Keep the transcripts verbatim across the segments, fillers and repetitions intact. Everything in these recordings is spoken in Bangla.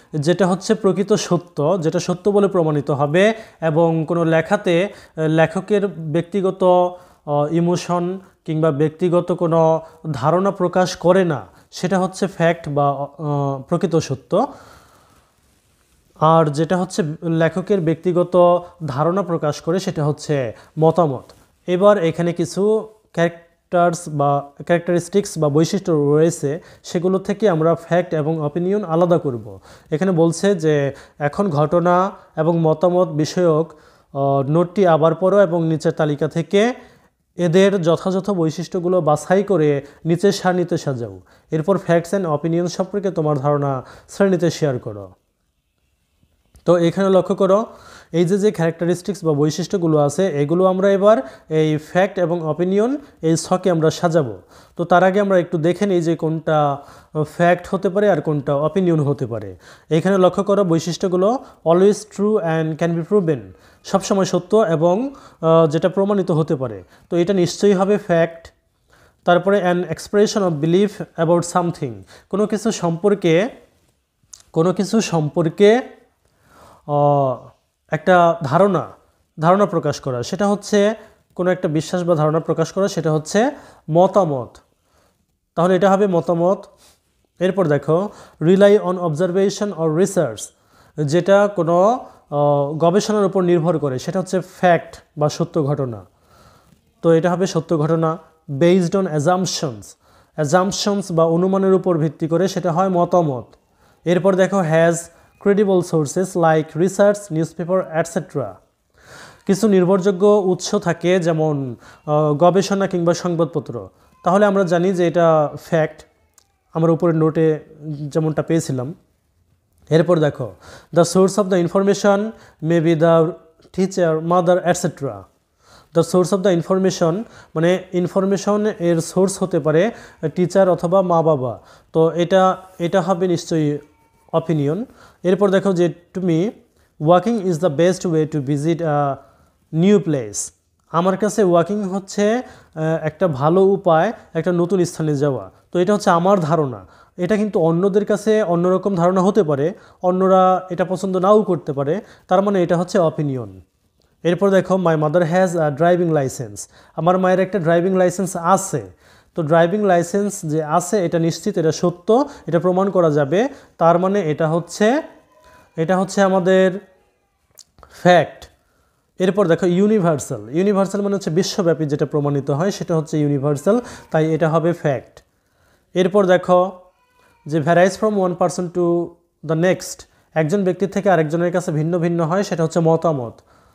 যেটা হচ্ছে প্রকৃত সত্য, যেটা সত্য বলে প্রমাণিত হবে এবং কোনো লেখাতে লেখকের ব্যক্তিগত ইমোশন কিংবা ব্যক্তিগত কোনো ধারণা প্রকাশ করে না, সেটা হচ্ছে ফ্যাক্ট বা প্রকৃত সত্য। আর যেটা হচ্ছে লেখকের ব্যক্তিগত ধারণা প্রকাশ করে সেটা হচ্ছে মতামত। এবার এখানে কিছু ক্যারেক্টার্স বা ক্যারেক্টারিস্টিক্স বা বৈশিষ্ট্য রয়েছে, সেগুলো থেকে আমরা ফ্যাক্ট এবং অপিনিয়ন আলাদা করব। এখানে বলছে যে এখন ঘটনা এবং মতামত বিষয়ক নোটটি আবার পড়ো এবং নিচের তালিকা থেকে এদের যথাযথ বৈশিষ্ট্যগুলো বাছাই করে নিচের সারণীতে সাজাও। এরপর ফ্যাক্টস অ্যান্ড অপিনিয়ন সম্পর্কে তোমার ধারণা শ্রেণীতে শেয়ার করো। তো এখানে লক্ষ্য করো এই যে যে ক্যারেক্টারিস্টিক্স বা বৈশিষ্ট্যগুলো আছে এগুলো আমরা এবার এই ফ্যাক্ট এবং অপিনিয়ন এই ছকে আমরা সাজাবো। তো তার আগে আমরা একটু দেখে নিই যে কোনটা ফ্যাক্ট হতে পারে আর কোনটা অপিনিয়ন হতে পারে। এখানে লক্ষ্য করো বৈশিষ্ট্যগুলো always true and can be proven, সবসময় সত্য এবং যেটা প্রমাণিত হতে পারে, তো এটা নিশ্চয়ই হবে ফ্যাক্ট। তারপরে an expression of belief about something, কোনো কিছু সম্পর্কে কোনো কিছু সম্পর্কে একটা ধারণা ধারণা প্রকাশ করা, সেটা হচ্ছে কোনো একটা বিশ্বাস বা ধারণা প্রকাশ করা, সেটা হচ্ছে মতামত। তাহলে এটা হবে মতামত। এরপর দেখো rely on observation or research, যেটা কোনো গবেষণার উপর নির্ভর করে, সেটা হচ্ছে ফ্যাক্ট বা সত্য ঘটনা, তো এটা হবে সত্য ঘটনা। বেসড অন অ্যাজাম্পশনস, অ্যাজাম্পশনস বা অনুমানের উপর ভিত্তি করে, সেটা হয় মতামত। এরপর দেখো has credible sources like research, newspaper etcetera, কিছু নির্ভরযোগ্য উৎস থাকে যেমন গবেষণা কিংবা সংবাদপত্র, তাহলে আমরা জানি যে এটা ফ্যাক্ট, আমরা উপরের নোটে যেমনটা পেয়েছিলাম। এরপর দেখো the source of the information may be the teacher, mother etcetera. The source of the information মানে ইনফরমেশন এর সোর্স হতে পারে টিচার অথবা মা বাবা, তো এটা এটা হবে নিশ্চয়ই অপিনিয়ন। এরপর দেখো যে তুমি walking is the best way to visit a new place, আমার কাছে ওয়াকিং হচ্ছে একটা ভালো উপায় একটা নতুন স্থানে যাওয়া, তো এটা হচ্ছে আমার ধারণা। এটা কিন্তু অন্যদের কাছে অন্যরকম ধারণা হতে পারে, অন্যরা এটা পছন্দ নাও করতে পারে, তার মানে এটা হচ্ছে অপিনিয়ন। এরপর দেখো my mother has a driving licence, আমার মায়ের একটা ড্রাইভিং লাইসেন্স আছে, তো ড্রাইভিং লাইসেন্স যে আছে এটা নিশ্চিত, এটা সত্য, এটা প্রমাণ করা যাবে, তার মানে এটা হচ্ছে এটা হচ্ছে আমাদের ফ্যাক্ট। এরপর দেখো ইউনিভার্সাল, ইউনিভার্সাল মানে হচ্ছে বিশ্বব্যাপী যেটা প্রমাণিত হয় সেটা হচ্ছে ইউনিভার্সাল, তাই এটা হবে ফ্যাক্ট। এরপর দেখো যে varies from one person to the next, একজন ব্যক্তির থেকে আরেকজনের কাছে ভিন্ন ভিন্ন হয়, সেটা হচ্ছে মতামত।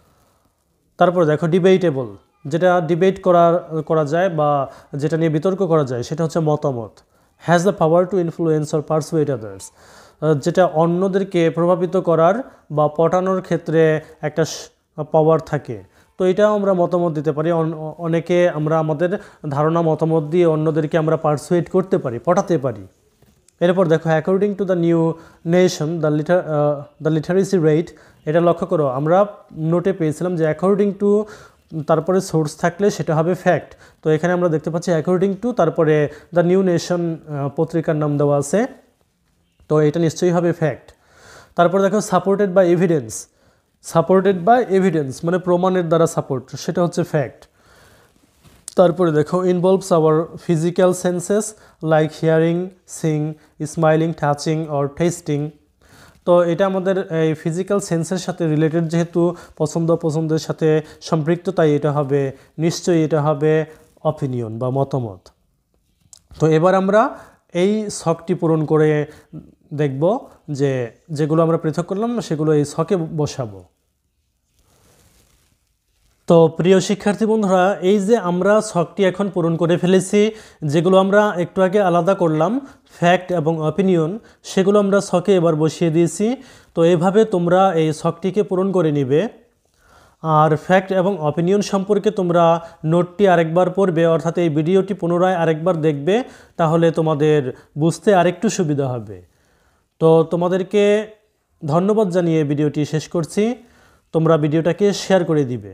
তারপর দেখো ডিবেটেবল, যেটা ডিবেট করা করা যায় বা যেটা নিয়ে বিতর্ক করা যায় সেটা হচ্ছে মতামত। Has the power to influence or persuade others, যেটা অন্যদেরকে প্রভাবিত করার বা পটানোর ক্ষেত্রে একটা পাওয়ার থাকে, তো এটাও আমরা মতামত দিতে পারি। অনেকে আমরা আমাদের ধারণা মতামত দিয়ে অন্যদেরকে আমরা পারসুয়েট করতে পারি, পটাতে পারি। এরপর দেখো according to the New Nation the litre the literacy rate, এটা লক্ষ্য করো আমরা নোটে পেয়েছিলাম যে অ্যাকর্ডিং টু তারপরে সোর্স থাকলে সেটা হবে ফ্যাক্ট, তো এখানে আমরা দেখতে পাচ্ছি অ্যাকর্ডিং টু তারপরে দ্য নিউ নেশন পত্রিকার নাম দেওয়া আছে, তো এটা নিশ্চয়ই হবে ফ্যাক্ট। তারপর দেখো supported by evidence, supported by evidence মানে প্রমাণের দ্বারা সাপোর্ট, সেটা হচ্ছে ফ্যাক্ট। তারপরে দেখো involves our physical senses like hearing, seeing, smiling, touching or testing, তো এটা আমাদের এই ফিজিক্যাল সেন্সের সাথে রিলেটেড, যেহেতু পছন্দ পছন্দের সাথে সম্পৃক্ত, তাই এটা হবে নিশ্চয়ই এটা হবে অপিনিয়ন বা মতামত। তো এবার আমরা এই ছকটি পূরণ করে দেখব যে যেগুলো আমরা পৃথক করলাম সেগুলো এই ছকে বসাবো। তো প্রিয় শিক্ষার্থী বন্ধুরা, এই যে আমরা ছকটি এখন পূরণ করে ফেলেছি, যেগুলো আমরা একটু আগে আলাদা করলাম ফ্যাক্ট এবং অপিনিয়ন, সেগুলো আমরা ছকে এবার বসিয়ে দিয়েছি। তো এইভাবে তোমরা এই ছকটিকে পূরণ করে নিবে। আর ফ্যাক্ট এবং অপিনিয়ন সম্পর্কে তোমরা নোটটি আরেকবার পড়বে, অর্থাৎ এই ভিডিওটি পুনরায় আরেকবার দেখবে, তাহলে তোমাদের বুঝতে আরেকটু সুবিধা হবে। তো তোমাদেরকে ধন্যবাদ জানিয়ে ভিডিওটি শেষ করছি। তোমরা ভিডিওটাকে শেয়ার করে দিবে।